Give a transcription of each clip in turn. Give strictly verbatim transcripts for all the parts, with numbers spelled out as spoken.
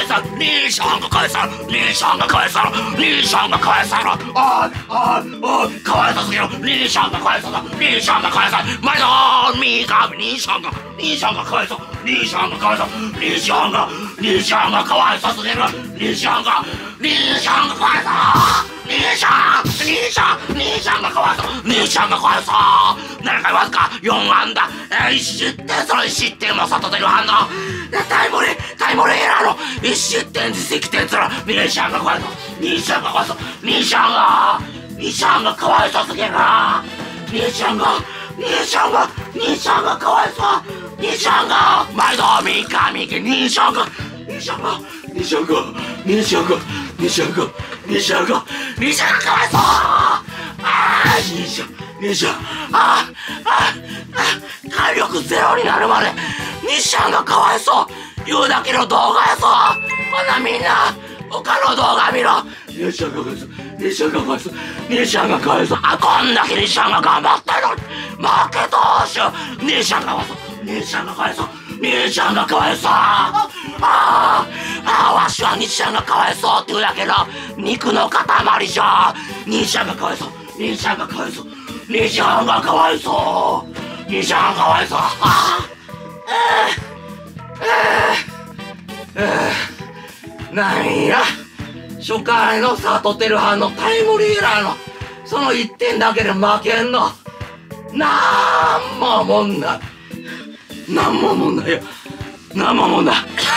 さん兄さんが返さろ兄さんが返さろ兄さんが返さろおいおいおいかわいそうすぎる兄さんが返さろ兄さんが返さろ毎度三上兄さんが兄さんがかわいそう兄さんがかわいそう兄さんが兄さんがかわいそうすぎる兄さんが兄さんがかわいそう兄さん兄さん兄さんがかわいそう兄さんがかわいそうななかいわずかよん安打いち失点そのいち失点も里出る反応タイムリータイムリーエラーのいち失点自責点つら兄さんがかわいそう兄さんがかわいそう兄さんが兄さんがかわいそうすぎる兄さんが兄さんが兄さんがかわいそう兄さんが毎度三上家兄さんが兄さんが兄さんが兄さんが兄さんが兄さんが兄さんがかわいそうああ兄さん兄さんあああ体力ゼロになるまで兄さんがかわいそう言うだけの動画やぞほなみんな他の動画見ろ兄さんがかわいそう兄さんがかわいそう兄さんがかわいそうあこんだけ兄さんが頑張ったのに負け投手兄さんがかわいそう兄さんがかわいそう兄ちゃんがかわいそうあああわしは兄ちゃんがかわいそうって言うだけど肉の塊じゃ兄ちゃんがかわいそう兄ちゃんがかわいそう兄ちゃんがかわいそう兄ちゃんがかわいそうああええええなんや初回の里照派のタイムリーエラーのそのいってんだけで負けんのなんももんないなんももんないよなんももんない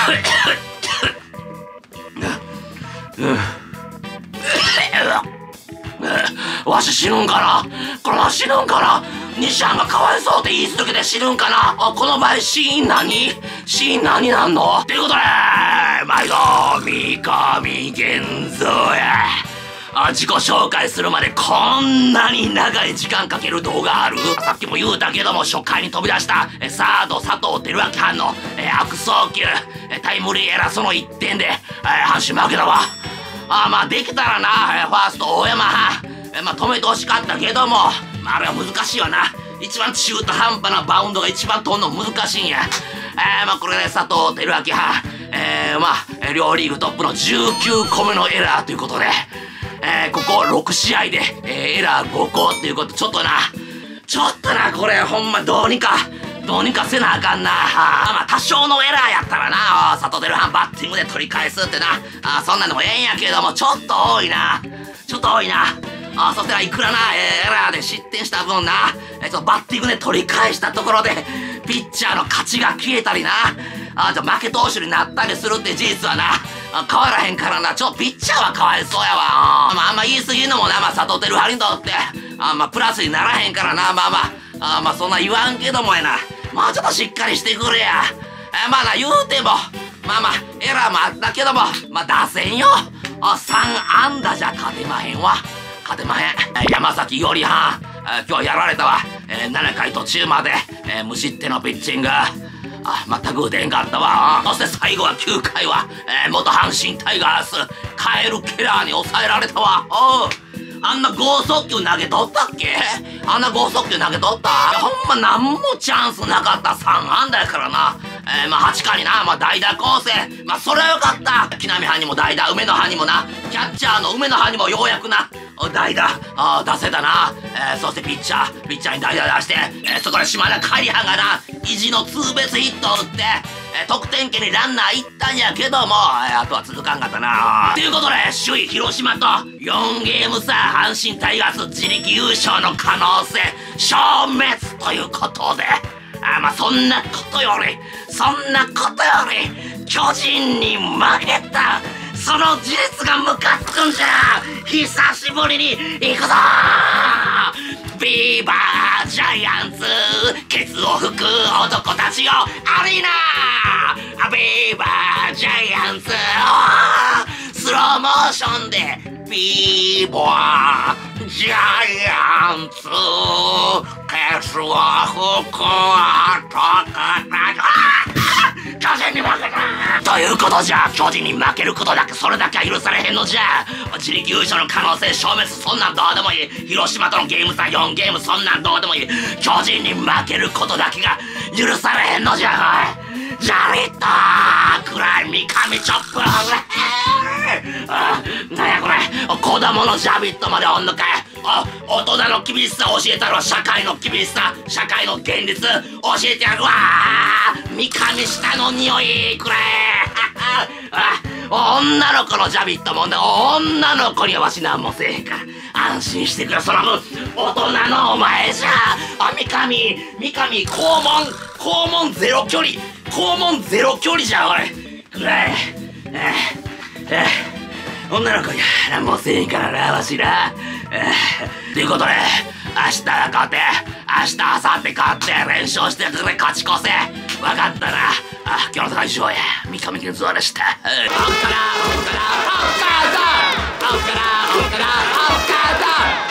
わし死ぬんかなこのまま死ぬんかな西ちゃんがかわいそうって言い続けて死ぬんかなあこの場合死因何死因何なんのっていうことで毎度三上源三やあ自己紹介するまでこんなに長い時間かける動画あるさっきも言うたけども初回に飛び出したえサード佐藤輝明班のえ悪送球えタイムリーエラーそのいってんでえ阪神負けたわあまあできたらなえファースト大山班えまあ止めてほしかったけどもまああれは難しいわな一番中途半端なバウンドが一番取んの難しいんやえー、まあこれで佐藤輝明班えー、まあ両リーグトップのじゅうきゅうこめのエラーということでえー、こころく試合で、えー、エラーごこっていうことちょっとなちょっとなこれほんまどうにかどうにかせなあかんなあまあ多少のエラーやったらな佐藤輝明バッティングで取り返すってなあそんなんでもええんやけどもちょっと多いなちょっと多いなあそしたらいくらな、えー、エラーで失点した分な、えー、ちょっとバッティングで取り返したところでピッチャーの勝ちが消えたりなあじゃあ負け投手になったりするって事実はな変わらへんからなちょっとピッチャーはかわいそうやわあまああんま言い過ぎんのもなまあ佐藤輝明にとってあまあプラスにならへんからなまあまああまあそんな言わんけどもやなもうちょっとしっかりしてくれやあまあな言うてもまあまあエラーもあったけどもまあ打線よあさん安打じゃ勝てまへんわ勝てまへん山崎よりはん今日やられたわ、えー、ななかい途中まで、えー、無失点のピッチングあ全く出んかったわそして最後はきゅうかいは、えー、元阪神タイガースカエル・ケラーに抑えられたわおうあんな剛速球投げとったっけあんな剛速球投げとったほんまなんもチャンスなかったさん安打やからなえー、まあはちかいにな、まあ代打構成まあそれはよかった木南班にも代打梅野班にもなキャッチャーの梅野班にもようやくな代打あ出せたな、えー、そしてピッチャーピッチャーに代打出して、えー、そこで島田海班がな意地のツーベースヒットを打って、えー、得点圏にランナー行ったんやけども、えー、あとは続かんかったなということで首位広島とよんゲーム差阪神タイガース自力優勝の可能性消滅ということであまあそんなことよりそんなことより巨人に負けたその事実がムカつくんじゃ久しぶりに行くぞビーバージャイアンツケツを吹く男たちよアリーナビーバージャイアンツスローモーションでビーバージャイアンツケツを吹く男たち巨人に負けたということじゃ巨人に負けることだけそれだけは許されへんのじゃ自力優勝の可能性消滅そんなんどうでもいい広島とのゲーム差よんゲームそんなんどうでもいい巨人に負けることだけが許されへんのじゃおいジャビットー暗い三上チョップあ、なんやこれ子供のジャビットまでおんのかい。あ、大人の厳しさ教えたら社会の厳しさ、社会の現実教えてやるわー。三上下の匂いくれあ、女の子のジャビットもんで女の子にはわしなんもせえへんから安心してくれ。その分大人のお前じゃあ。三上三上肛門肛門ゼロ距離肛門ゼロ距離じゃおいくらい。えええ女の子には何もせえへんからなわしな。ということで明日は勝て明日明後日勝って連勝してくれ勝ち越せ分かったな。あ、今日の大将や三上健三でした。おっからおっからおっからおっからおっからおっからおっから